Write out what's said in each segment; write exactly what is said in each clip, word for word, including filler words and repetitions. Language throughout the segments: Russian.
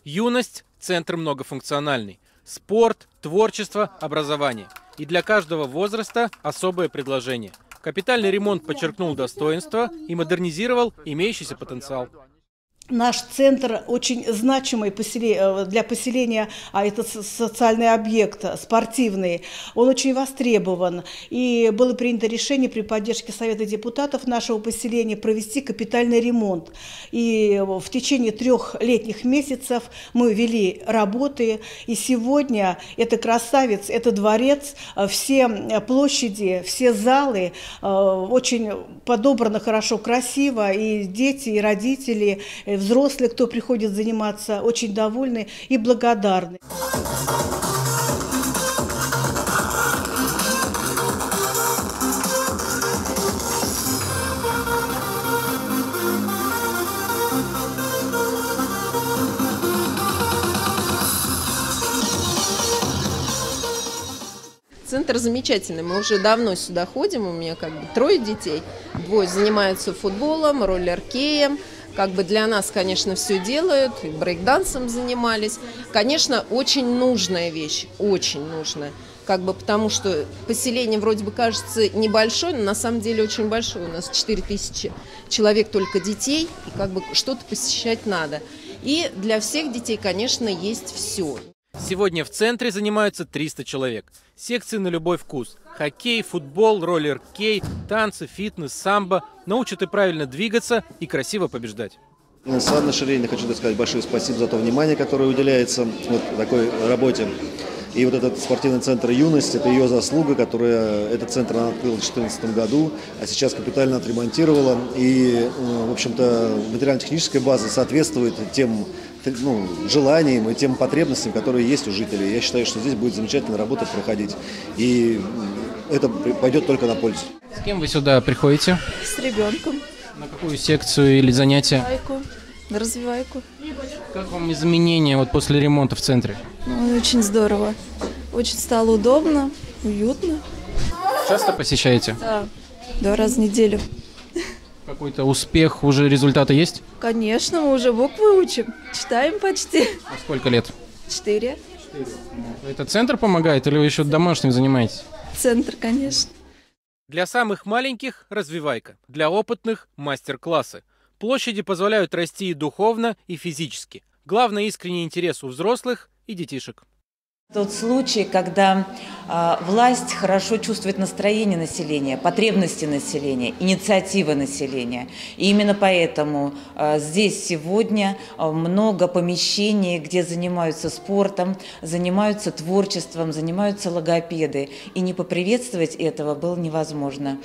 Юность – центр многофункциональный. Спорт, творчество, образование. И для каждого возраста особое предложение. Капитальный ремонт подчеркнул достоинства и модернизировал имеющийся потенциал. Наш центр очень значимый для поселения, а это социальный объект, спортивный. Он очень востребован. И было принято решение при поддержке Совета депутатов нашего поселения провести капитальный ремонт. И в течение трех летних месяцев мы вели работы. И сегодня это красавец, это дворец, все площади, все залы очень подобраны хорошо, красиво. И дети, и родители, взрослые, кто приходит заниматься, очень довольны и благодарны. Центр замечательный, мы уже давно сюда ходим, у меня как бы трое детей, двое занимаются футболом, роллер-кеем. Как бы для нас, конечно, все делают, и брейк-дансом занимались. Конечно, очень нужная вещь, очень нужная. Как бы потому что поселение вроде бы кажется небольшое, но на самом деле очень большое. У нас четыре тысячи человек только детей, и как бы что-то посещать надо. И для всех детей, конечно, есть все. Сегодня в центре занимаются триста человек. Секции на любой вкус. Хоккей, футбол, роллер-кей, танцы, фитнес, самбо. Научат и правильно двигаться, и красиво побеждать. Анна Ширейна, хочу сказать большое спасибо за то внимание, которое уделяется вот такой работе. И вот этот спортивный центр «Юность» – это ее заслуга, которая этот центр она открыла в две тысячи четырнадцатом году, а сейчас капитально отремонтировала. И, в общем-то, материально-техническая база соответствует тем ну, желаниям и тем потребностям, которые есть у жителей. Я считаю, что здесь будет замечательная работа проходить. И это пойдет только на пользу. С кем вы сюда приходите? С ребенком. На какую секцию или занятие? Развивайку. На развивайку. Как вам изменения вот после ремонта в центре? Ну, очень здорово. Очень стало удобно, уютно. Часто посещаете? Да, два раза в неделю. Какой-то успех, уже результаты есть? Конечно, мы уже буквы учим, читаем почти. А сколько лет? Четыре. Это центр помогает или вы еще домашним занимаетесь? Центр, конечно. Для самых маленьких – развивайка, для опытных – мастер-классы. Площади позволяют расти и духовно, и физически. Главное – искренний интерес у взрослых и детишек. Тот случай, когда э, власть хорошо чувствует настроение населения, потребности населения, инициативы населения. И именно поэтому э, здесь сегодня много помещений, где занимаются спортом, занимаются творчеством, занимаются логопеды. И не поприветствовать этого было невозможно.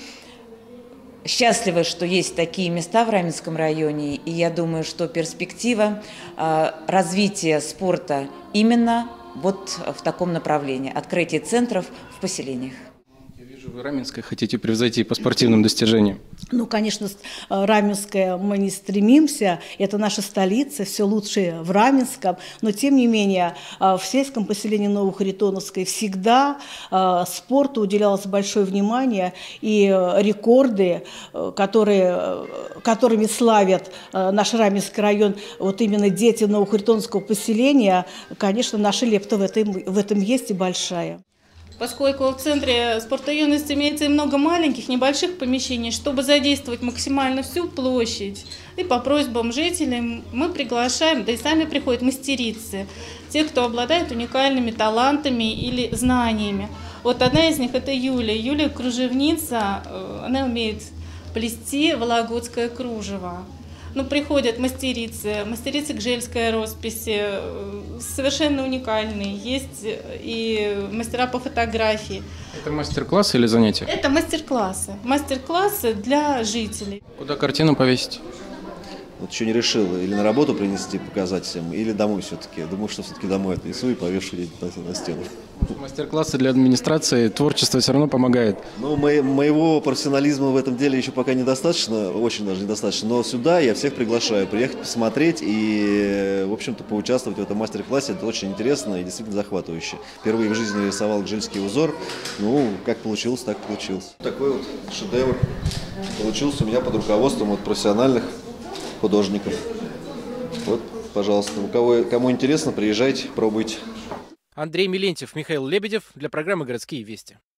Счастливы, что есть такие места в Раменском районе, и я думаю, что перспектива э, развития спорта именно вот в таком направлении, открытие центров в поселениях. Я вижу, вы Раменское хотите превзойти по спортивным достижениям. Ну, конечно, Раменское мы не стремимся, это наша столица, все лучшее в Раменском, но тем не менее в сельском поселении Новохаритоновской всегда спорту уделялось большое внимание, и рекорды, которые, которыми славят наш Раменский район, вот именно дети Новохаритоновского поселения, конечно, наша лепта в этом, в этом есть и большая. Поскольку в центре спорта юности имеется и много маленьких, небольших помещений, чтобы задействовать максимально всю площадь, и по просьбам жителей мы приглашаем, да и сами приходят мастерицы, те, кто обладает уникальными талантами или знаниями. Вот одна из них – это Юлия. Юлия – кружевница, она умеет плести вологодское кружево. Ну, приходят мастерицы, мастерицы гжельской росписи, совершенно уникальные. Есть и мастера по фотографии. Это мастер-классы или занятия? Это мастер-классы. Мастер-классы для жителей. Куда картину повесить? Вот еще не решил, или на работу принести, показать всем, или домой все-таки. Думаю, что все-таки домой отнесу и повешу где-то на стену. Мастер-классы для администрации, творчество все равно помогает. Ну, мо- моего профессионализма в этом деле еще пока недостаточно, очень даже недостаточно, но сюда я всех приглашаю приехать посмотреть и, в общем-то, поучаствовать в этом мастер-классе. Это очень интересно и действительно захватывающе. Впервые в жизни рисовал гжельский узор, ну, как получилось, так получилось. Такой вот шедевр получился у меня под руководством вот профессиональных художников. Вот Пожалуйста, у кого, кому интересно, приезжайте, пробуйте. Андрей Милентьев, Михаил Лебедев для программы «Городские вести».